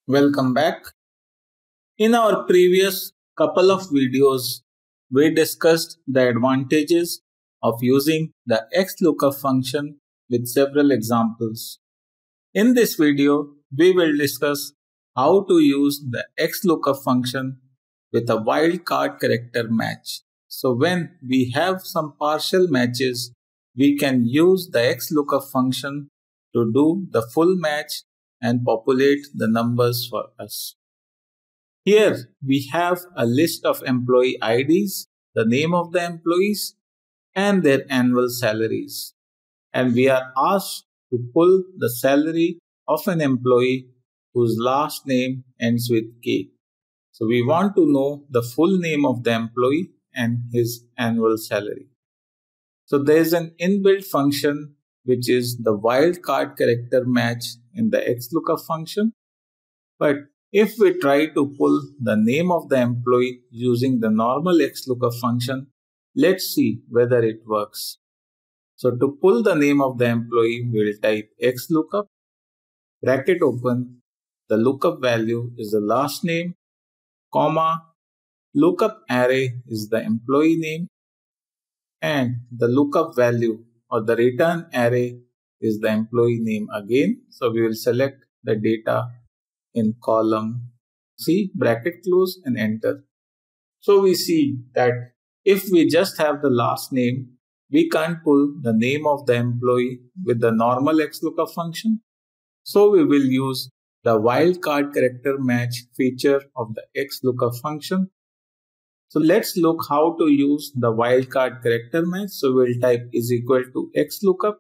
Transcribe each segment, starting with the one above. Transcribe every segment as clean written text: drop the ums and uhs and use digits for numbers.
Welcome back. In our previous couple of videos, we discussed the advantages of using the XLOOKUP function with several examples. In this video, we will discuss how to use the XLOOKUP function with a wildcard character match. So when we have some partial matches, we can use the XLOOKUP function to do the full match and populate the numbers for us. Here we have a list of employee IDs, the name of the employees, and their annual salaries. And we are asked to pull the salary of an employee whose last name ends with K. So we want to know the full name of the employee and his annual salary. So there is an inbuilt function which is the wildcard character match in the XLOOKUP function. But if we try to pull the name of the employee using the normal XLOOKUP function, let's see whether it works. So to pull the name of the employee, we'll type XLOOKUP, bracket open, the lookup value is the last name, comma, lookup array is the employee name, and the lookup value or the return array is the employee name again. So we will select the data in column C, bracket close and enter. So we see that if we just have the last name, we can't pull the name of the employee with the normal XLOOKUP function. So we will use the wildcard character match feature of the XLOOKUP function. So let's look how to use the wildcard character match. So we'll type is equal to XLOOKUP,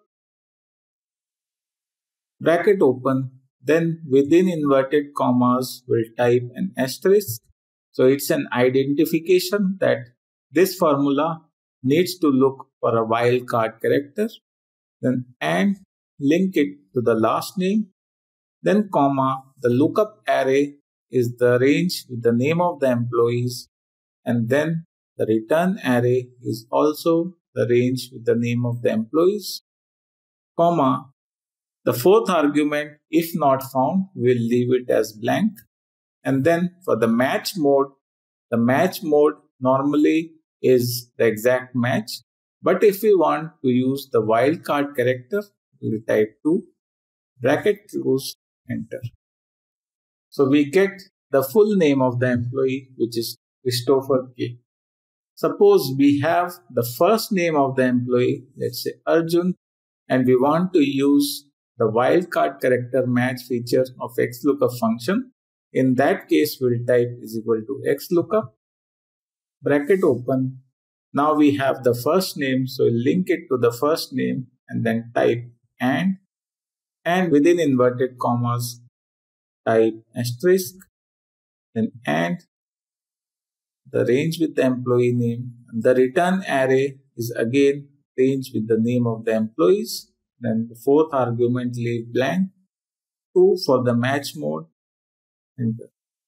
bracket open, then within inverted commas we'll type an asterisk. So it's an identification that this formula needs to look for a wildcard character, then and link it to the last name, then comma, the lookup array is the range with the name of the employees, and then the return array is also the range with the name of the employees, comma, the fourth argument, if not found, we'll leave it as blank. And then for the match mode normally is the exact match. But if we want to use the wildcard character, we'll type 2, bracket close, enter. So we get the full name of the employee, which is Christopher K. Suppose we have the first name of the employee, let's say Arjun, and we want to use the wildcard character match feature of XLOOKUP function. In that case, we'll type is equal to XLOOKUP, bracket open. Now we have the first name, so we'll link it to the first name and then type and within inverted commas, type asterisk, then and the range with the employee name. The return array is again range with the name of the employees. Then the fourth argument leave blank, 2 for the match mode, enter.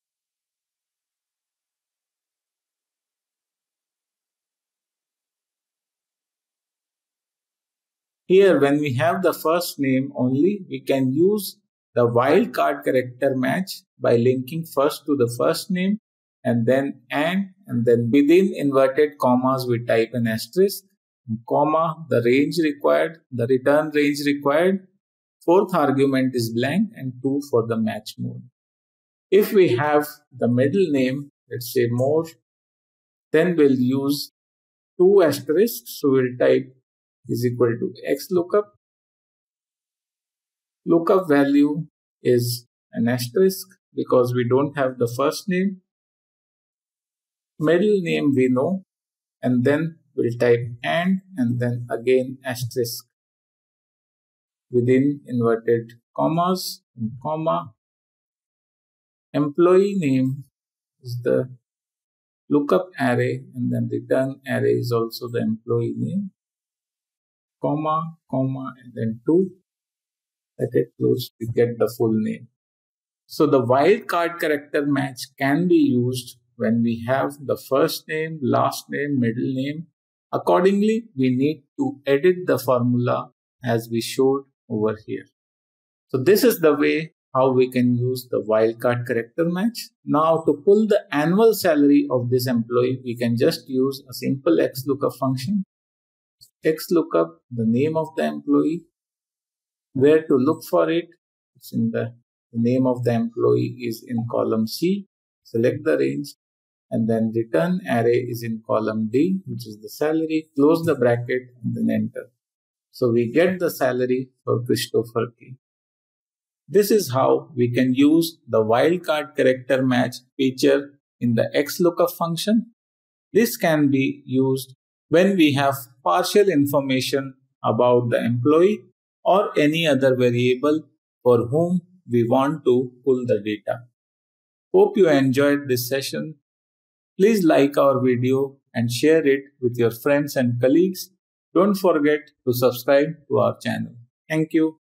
Here when we have the first name only, we can use the wildcard character match by linking first to the first name and then within inverted commas we type an asterisk, comma, the range required, the return range required, fourth argument is blank and 2 for the match mode. If we have the middle name, let's say more, then we'll use 2 asterisks. So we'll type is equal to XLOOKUP. Lookup value is an asterisk because we don't have the first name. Middle name we know, and then we'll type and then again asterisk within inverted commas and comma. Employee name is the lookup array and then return array is also the employee name, comma, and then 2, bracket close to get the full name. So the wildcard character match can be used when we have the first name, last name, middle name. Accordingly, we need to edit the formula as we showed over here. So this is the way how we can use the wildcard character match. Now to pull the annual salary of this employee, we can just use a simple XLOOKUP function. XLOOKUP, the name of the employee, where to look for it. It's in the name of the employee is in column C. Select the range and then return array is in column D, which is the salary. Close the bracket and then enter. So we get the salary for Christopher K. This is how we can use the wildcard character match feature in the XLOOKUP function. This can be used when we have partial information about the employee or any other variable for whom we want to pull the data. Hope you enjoyed this session. Please like our video and share it with your friends and colleagues. Don't forget to subscribe to our channel. Thank you.